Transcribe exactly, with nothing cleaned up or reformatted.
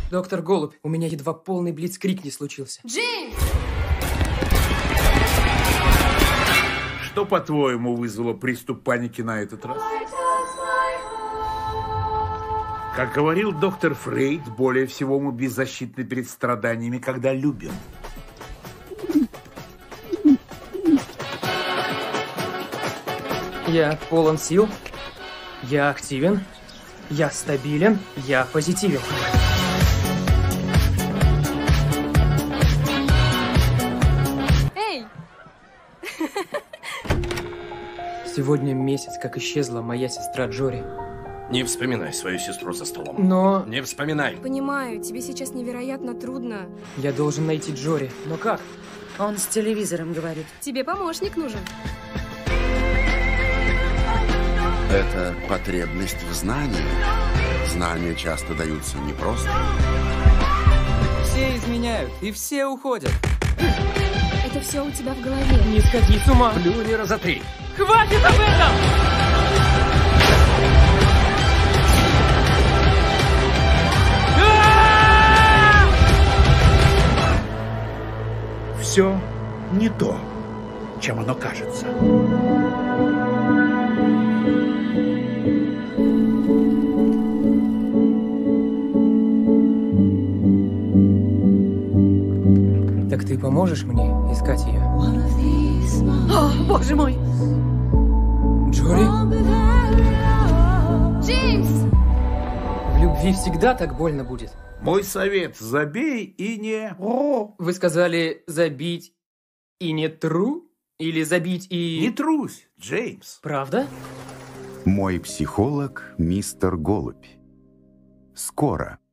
Доктор Голубь, у меня едва полный блицкриг не случился. Джеймс! Что, по-твоему, вызвало приступ паники на этот раз? Как говорил доктор Фрейд, более всего мы беззащитны перед страданиями, когда любим. Я полон сил, я активен, я стабилен, я позитивен. Эй! Сегодня месяц, как исчезла моя сестра Джори. Не вспоминай свою сестру за столом. Но Не вспоминай. Понимаю, тебе сейчас невероятно трудно. я должен найти Джори. Но как? Он с телевизором говорит. Тебе помощник нужен. Это потребность в знании. Знания часто даются непросто. Все изменяют, и все уходят. Это все у тебя в голове. Не сходи с ума! Плюни раза три. Хватит об этом! Все не то, чем оно кажется. Так ты поможешь мне искать ее? О, боже мой! Джори? Джеймс! В любви всегда так больно будет. Мой совет – забей и не... Вы сказали забить и не тру? Или забить и... Не трусь, Джеймс. Правда? Мой психолог мистер Голубь. Скоро.